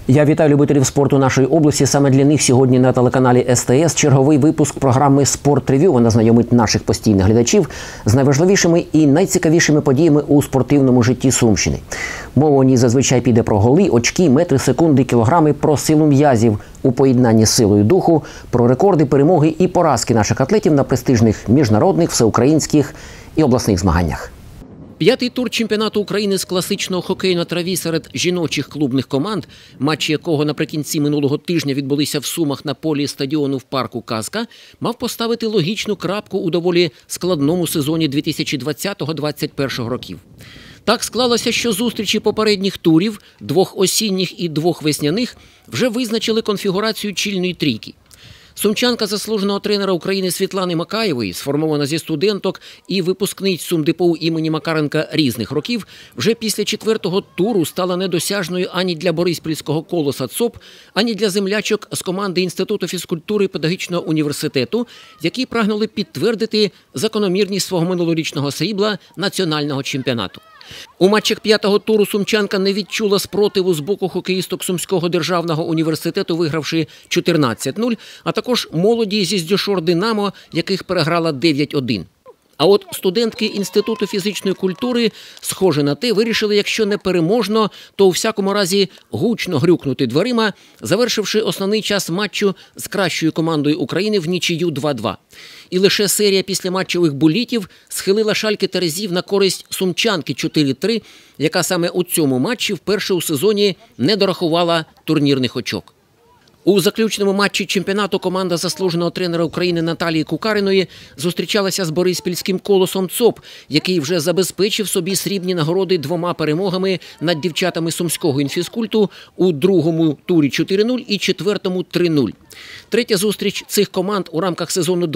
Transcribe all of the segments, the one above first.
Я вітаю любителів спорту нашої області. Саме для них сьогодні на телеканалі СТС черговий випуск програми «Спорт-рев'ю». Вона знайомить наших постійних глядачів з найважливішими і найцікавішими подіями у спортивному житті Сумщини. Мова у ній зазвичай піде про голи, очки, метри, секунди, кілограми, про силу м'язів у поєднанні з силою духу, про рекорди, перемоги і поразки наших атлетів на престижних міжнародних, всеукраїнських і обласних змаганнях. П'ятий тур чемпіонату України з класичного хокею на траві серед жіночих клубних команд, матчі якого наприкінці минулого тижня відбулися в Сумах на полі стадіону в парку «Казка», мав поставити логічну крапку у доволі складному сезоні 2020-2021 років. Так склалося, що зустрічі попередніх турів, двох осінніх і двох весняних, вже визначили конфігурацію чільної трійки. Сумчанка заслуженого тренера України Світлани Макаєвої, сформована зі студенток і випускниць СумДПУ імені Макаренка різних років, вже після четвертого туру стала недосяжною ані для Бориспільського колоса ЦОП, ані для землячок з команди Інституту фізкультури і педагогічного університету, які прагнули підтвердити закономірність свого минулорічного срібла національного чемпіонату. У матчах п'ятого туру сумчанка не відчула спротиву з боку хокеїсток Сумського державного університету, вигравши 14-0, а також молоді зі Здюшор «Динамо», яких переграла 9-1. А от студентки Інституту фізичної культури, схоже на те, вирішили, якщо не переможно, то у всякому разі гучно грюкнути дверима, завершивши основний час матчу з кращою командою України в нічию 2-2. І лише серія післяматчевих булітів схилила шальки терезів на користь сумчанки 4-3, яка саме у цьому матчі вперше у сезоні не дорахувала турнірних очок. У заключному матчі чемпіонату команда заслуженого тренера України Наталії Кукариної зустрічалася з Бориспільським колосом ЦОП, який вже забезпечив собі срібні нагороди двома перемогами над дівчатами Сумського інфізкульту у другому турі 4-0 і четвертому 3-0. Третя зустріч цих команд у рамках сезону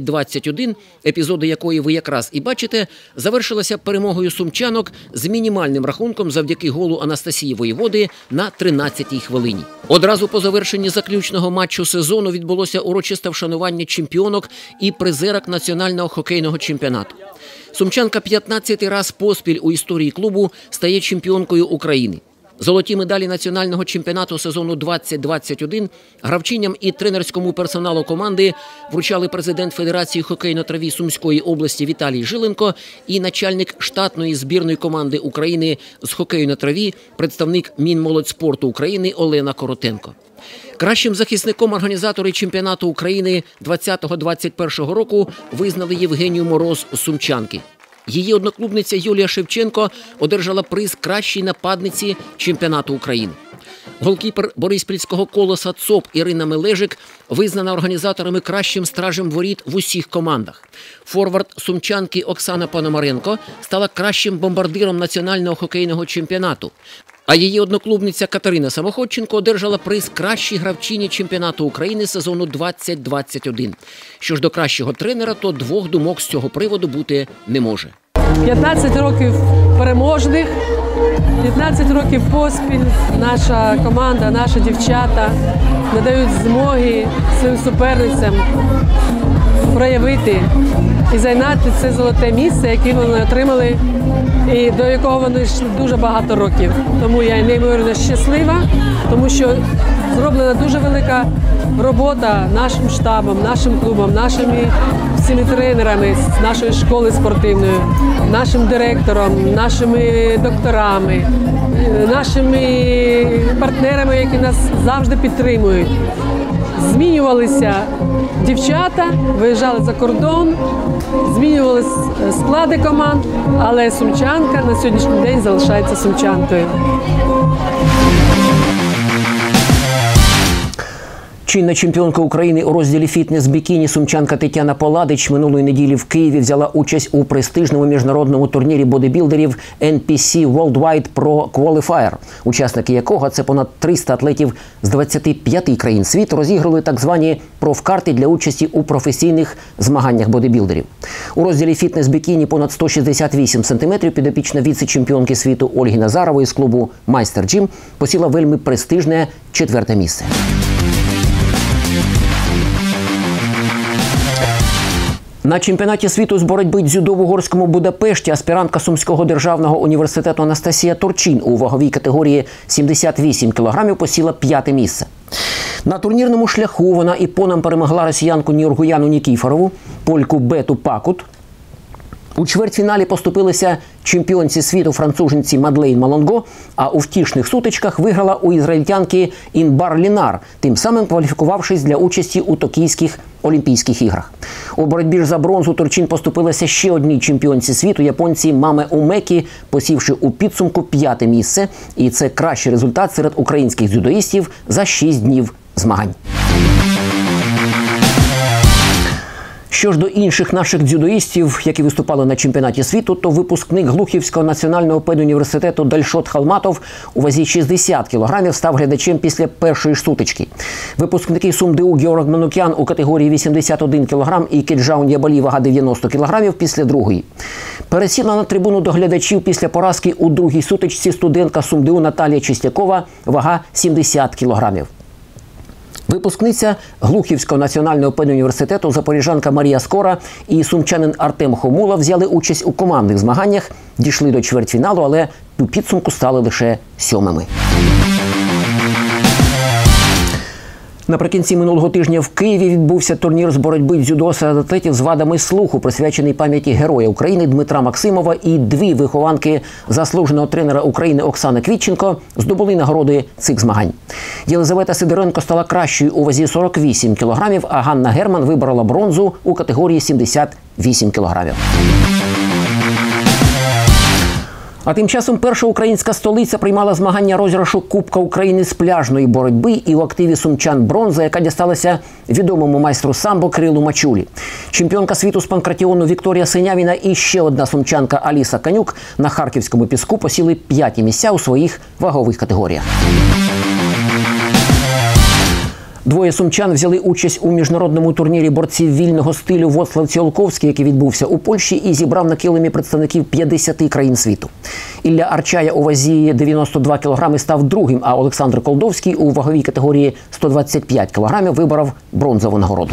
2021, епізоди якої ви якраз і бачите, завершилася перемогою сумчанок з мінімальним рахунком завдяки голу Анастасії Воєводи на 13-й хвилині. Одразу по завершенні заключного матчу сезону відбулося урочисте вшанування чемпіонок і призерок національного хокейного чемпіонату. Сумчанка 15-й раз поспіль у історії клубу стає чемпіонкою України. Золоті медалі національного чемпіонату сезону 2021 гравчиням і тренерському персоналу команди вручали президент Федерації хокею на траві Сумської області Віталій Жиленко і начальник штатної збірної команди України з хокею на траві, представник Мінмолодьспорту України Олена Коротенко. Кращим захисником організатори чемпіонату України 2020-2021 року визнали Євгенію Мороз з Сумчанки. Її одноклубниця Юлія Шевченко одержала приз кращій нападниці чемпіонату України. Голкіпер Бориспільського колоса ЦОП Ірина Мележик визнана організаторами кращим стражем воріт в усіх командах. Форвард сумчанки Оксана Пономаренко стала кращим бомбардиром національного хокейного чемпіонату. А її одноклубниця Катерина Самоходченко одержала приз кращій гравчині чемпіонату України сезону 2021. Що ж до кращого тренера, то двох думок з цього приводу бути не може. 15 років переможних, 15 років поспіль наша команда, наші дівчата надають змоги своїм суперницям проявити і зайняти це золоте місце, яке вони отримали і до якого вони йшли дуже багато років. Тому я неймовірно щаслива, тому що зроблена дуже велика робота нашим штабом, нашим клубом, нашими всіми тренерами з нашої школи спортивної, нашим директором, нашими докторами, нашими партнерами, які нас завжди підтримують. Змінювалися дівчата, виїжджали за кордон, змінювалися склади команд, але сумчанка на сьогоднішній день залишається сумчанкою. Чинна чемпіонка України у розділі фітнес-бікіні сумчанка Тетяна Поладич минулої неділі в Києві взяла участь у престижному міжнародному турнірі бодибілдерів NPC Worldwide Pro Qualifier, учасники якого, це понад 300 атлетів з 25 країн світу, розіграли так звані профкарти для участі у професійних змаганнях бодибілдерів. У розділі фітнес-бікіні понад 168 см підопічна віце-чемпіонки світу Ольги Назарової з клубу «Майстер Джим» посіла вельми престижне 4-те місце. На чемпіонаті світу з боротьби дзюдо в угорському Будапешті аспірантка Сумського державного університету Анастасія Турчин у ваговій категорії 78 кг посіла 5-те місце. На турнірному шляху вона іпоном перемогла росіянку Нюргуяну Нікіфорову, польку Бету Пакут. У чвертьфіналі поступилися чемпіонці світу француженці Мадлейн Малонго, а у втішних сутичках виграла у ізраїльтянки Інбар Лінар, тим самим кваліфікувавшись для участі у Токійських Олімпійських іграх. У боротьбі ж за бронзу Турчин поступилася ще одній чемпіонці світу, японці Маме Умекі, посівши у підсумку 5-те місце. І це кращий результат серед українських дзюдоїстів за 6 днів змагань. Що ж до інших наших дзюдоїстів, які виступали на чемпіонаті світу, то випускник Глухівського національного педуніверситету Дальшот Халматов у вазі 60 кг став глядачем після першої ж сутички. Випускники СумДУ Георг Манукян у категорії 81 кг і Кеджаун Ябалі вага 90 кг після другої. Пересіла на трибуну до глядачів після поразки у другій сутичці студентка СумДУ Наталія Чистякова, вага 70 кг. Випускниця Глухівського національного педуніверситету запоріжанка Марія Скора і сумчанин Артем Хомула взяли участь у командних змаганнях, дійшли до чвертьфіналу, але у підсумку стали лише 7-ми. Наприкінці минулого тижня в Києві відбувся турнір з боротьби дзюдо серед атлетів з вадами слуху, присвячений пам'яті Героя України Дмитра Максимова, і дві вихованки заслуженого тренера України Оксани Квітченко здобули нагороди цих змагань. Єлизавета Сидоренко стала кращою у вазі 48 кг, а Ганна Герман виборола бронзу у категорії 78 кг. А тим часом перша українська столиця приймала змагання розіграшу Кубка України з пляжної боротьби, і у активі сумчан бронза, яка дісталася відомому майстру самбо Кирилу Мачулі. Чемпіонка світу з панкратіону Вікторія Синявіна і ще одна сумчанка Аліса Канюк на харківському піску посіли 5-ті місця у своїх вагових категоріях. Двоє сумчан взяли участь у міжнародному турнірі борців вільного стилю Воцлав Ціолковський, який відбувся у Польщі і зібрав на килимі представників 50 країн світу. Ілля Арчая у вазі 92 кг став другим, а Олександр Колдовський у ваговій категорії 125 кг виборов бронзову нагороду.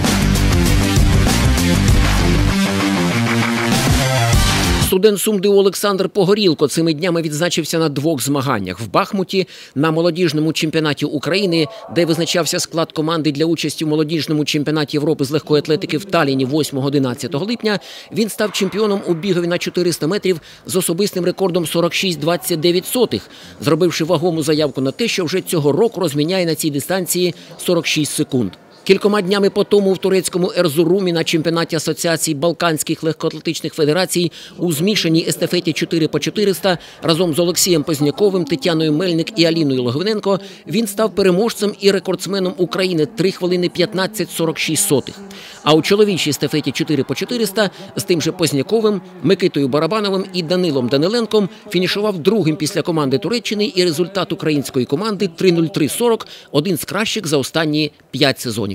Студент СумДУ Олександр Погорілко цими днями відзначився на 2 змаганнях. В Бахмуті на молодіжному чемпіонаті України, де визначався склад команди для участі в молодіжному чемпіонаті Європи з легкої атлетики в Талліні 8-11 липня, він став чемпіоном у бігові на 400 метрів з особистим рекордом 46,29, зробивши вагому заявку на те, що вже цього року розміняє на цій дистанції 46 секунд. Кількома днями по тому в турецькому Ерзурумі на чемпіонаті Асоціації Балканських легкоатлетичних федерацій у змішаній естафеті 4х400 разом з Олексієм Позняковим, Тетяною Мельник і Аліною Логвиненко він став переможцем і рекордсменом України 3 хвилини 15,46. А у чоловічій естафеті 4х400 з тим же Позняковим, Микитою Барабановим і Данилом Даниленком фінішував другим після команди Туреччини, і результат української команди 3:03:40 – один з кращих за останні 5 сезонів.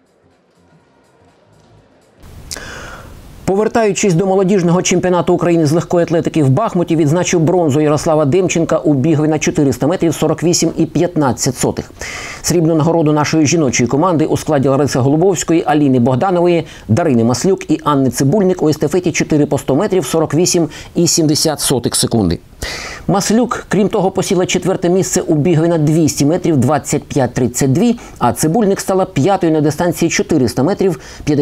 Повертаючись до молодіжного чемпіонату України з легкої атлетики в Бахмуті, відзначив бронзу Ярослава Демченка у бігові на 400 метрів 48,15. Срібну нагороду нашої жіночої команди у складі Лариси Голубовської, Аліни Богданової, Дарини Маслюк і Анни Цибульник у естафеті 4 по 100 метрів 48,70 секунди. Маслюк, крім того, посіла 4-те місце у бігові на 200 метрів 25,32, а Цибульник стала 5-ю на дистанції 400 метрів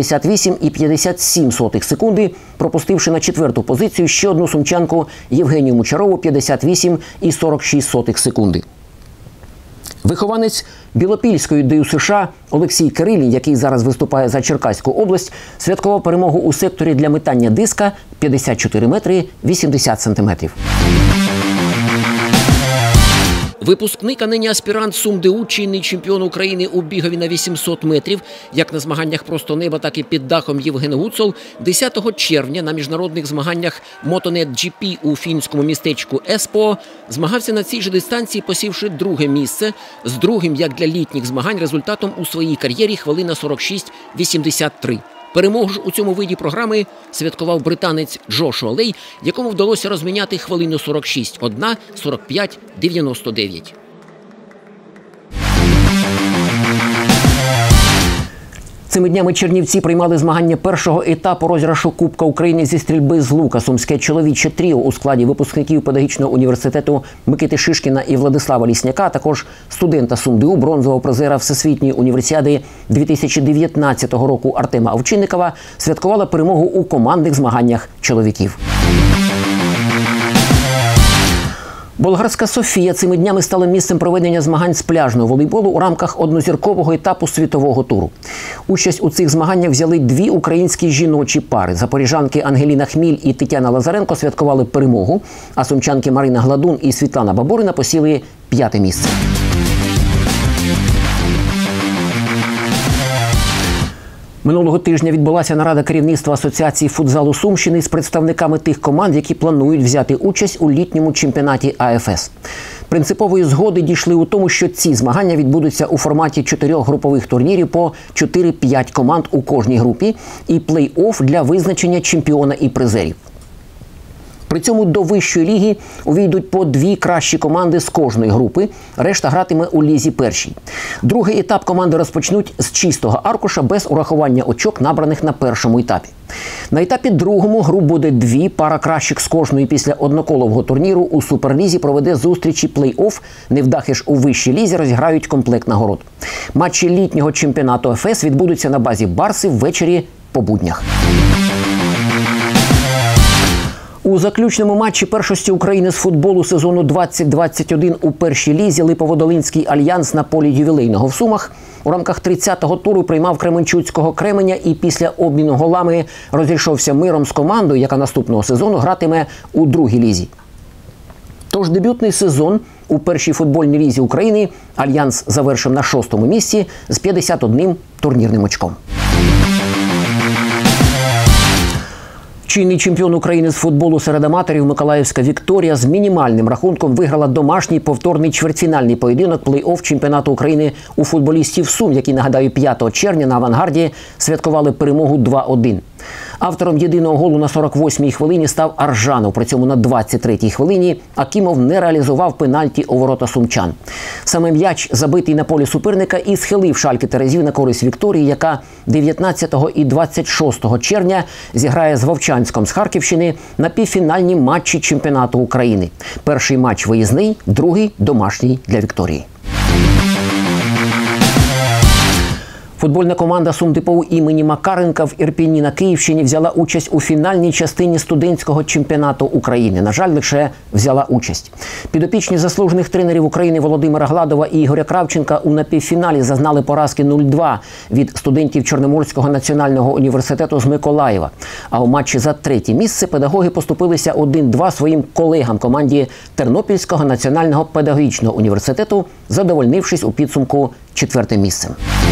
58,57 секунди, пропустивши на 4-ту позицію ще одну сумчанку Євгенію Мучарову 58,46 секунди. Вихованець Білопільської ДЮСШ США Олексій Кирилін, який зараз виступає за Черкаську область, святкував перемогу у секторі для метання диска 54 метри 80 сантиметрів. Випускник, а нині аспірант СумДУ, чинний чемпіон України у бігові на 800 метрів, як на змаганнях «Просто неба», так і «Під дахом» Євген Гуцул, 10 червня на міжнародних змаганнях «Мотонет GP» у фінському містечку Еспоо змагався на цій же дистанції, посівши 2-ге місце, з другим, як для літніх змагань, результатом у своїй кар'єрі хвилина 46,83. Перемогу ж у цьому виді програми святкував британець Джошуа Лей, якому вдалося розміняти хвилину 46,1, 45,99. Цими днями Чернівці приймали змагання першого етапу розіграшу Кубка України зі стрільби з лука. Сумське чоловіче тріо у складі випускників педагогічного університету Микити Шишкіна і Владислава Лісняка, а також студента СумДУ, бронзового призера Всесвітньої універсіади 2019 року Артема Овчинникова, святкувала перемогу у командних змаганнях чоловіків. Болгарська Софія цими днями стала місцем проведення змагань з пляжного волейболу у рамках однозіркового етапу світового туру. Участь у цих змаганнях взяли дві українські жіночі пари. Запоріжанки Ангеліна Хміль і Тетяна Лазаренко святкували перемогу, а сумчанки Марина Гладун і Світлана Бабурина посіли 5-те місце. Минулого тижня відбулася нарада керівництва Асоціації футзалу Сумщини з представниками тих команд, які планують взяти участь у літньому чемпіонаті АФС. Принципової згоди дійшли у тому, що ці змагання відбудуться у форматі 4 групових турнірів по 4-5 команд у кожній групі і плей-офф для визначення чемпіона і призерів. При цьому до вищої ліги увійдуть по 2 кращі команди з кожної групи, решта гратиме у лізі першій. Другий етап команди розпочнуть з чистого аркуша без урахування очок, набраних на першому етапі. На етапі другому груп буде 2, пара кращих з кожної після одноколового турніру у Суперлізі проведе зустрічі плей-офф, невдахи ж у вищій лізі розіграють комплект нагород. Матчі літнього чемпіонату АФС відбудуться на базі Барси ввечері по буднях. У заключному матчі першості України з футболу сезону 2021 у першій лізі Липоводолинський альянс на полі ювілейного в Сумах у рамках 30-го туру приймав Кременчуцького Кременя і після обміну голами розійшовся миром з командою, яка наступного сезону гратиме у другій лізі. Тож дебютний сезон у першій футбольній лізі України альянс завершив на 6-му місці з 51 турнірним очком. Чинний чемпіон України з футболу серед аматорів Миколаївська Вікторія з мінімальним рахунком виграла домашній повторний чвертьфінальний поєдинок плей-офф чемпіонату України у футболістів Сум, які, нагадаю, 5 червня на «Авангарді» святкували перемогу 2-1. Автором єдиного голу на 48-й хвилині став Аржанов. При цьому на 23-й хвилині Акімов не реалізував пенальті у ворота сумчан. Саме м'яч, забитий на полі суперника, і схилив шальки терезів на користь Вікторії, яка 19 і 26 червня зіграє з Вовчанськом з Харківщини на півфінальні матчі чемпіонату України. Перший матч виїзний, другий домашній для Вікторії. Футбольна команда СумДПУ імені Макаренка в Ірпіні на Київщині взяла участь у фінальній частині студентського чемпіонату України. На жаль, лише взяла участь. Підопічні заслужених тренерів України Володимира Гладова і Ігоря Кравченка у напівфіналі зазнали поразки 0-2 від студентів Чорноморського національного університету з Миколаєва. А у матчі за 3-те місце педагоги поступилися 1-2 своїм колегам команді Тернопільського національного педагогічного університету, задовольнившись у підсумку 4-тим місцем.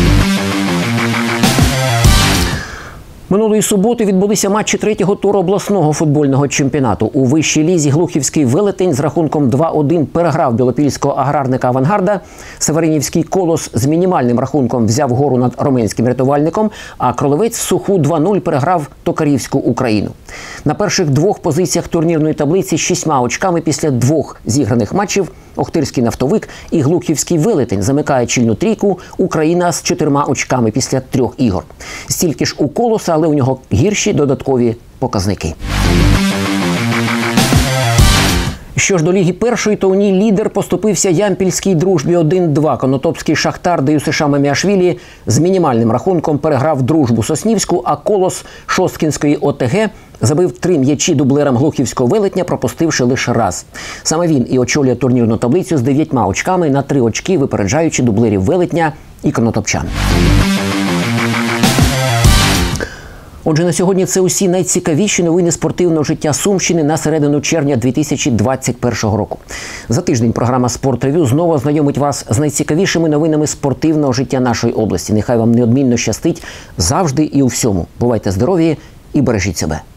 Минулої суботи відбулися матчі 3-го туру обласного футбольного чемпіонату. У вищій лізі Глухівський Велетень з рахунком 2-1 переграв білопільського аграрника «Авангарда». Северинівський Колос з мінімальним рахунком взяв гору над Роменським рятувальником, а Кролевець в суху 2-0 переграв Токарівську Україну. На перших 2 позиціях турнірної таблиці з 6 очками після 2 зіграних матчів Охтирський Нафтовик і Глухівський Велетень замикає чільну трійку, Україна з 4 очками після 3 ігор. Стільки ж у Колоса, але у нього гірші додаткові показники. Що ж до Ліги першої, то у ній лідер поступився Ямпільській Дружбі 1-2. Конотопський Шахтар ДЮСШ Маміашвілі з мінімальним рахунком переграв Дружбу Соснівську, а Колос Шосткінської ОТГ забив 3 м'ячі дублерам Глухівського Велетня, пропустивши лише раз. Саме він і очолює турнірну таблицю з 9 очками на 3 очки, випереджаючи дублерів Велетня і конотопчан. Отже, на сьогодні це усі найцікавіші новини спортивного життя Сумщини на середину червня 2021 року. За тиждень програма «Спорт-рев'ю» знову знайомить вас з найцікавішими новинами спортивного життя нашої області. Нехай вам неодмінно щастить завжди і у всьому. Бувайте здорові і бережіть себе.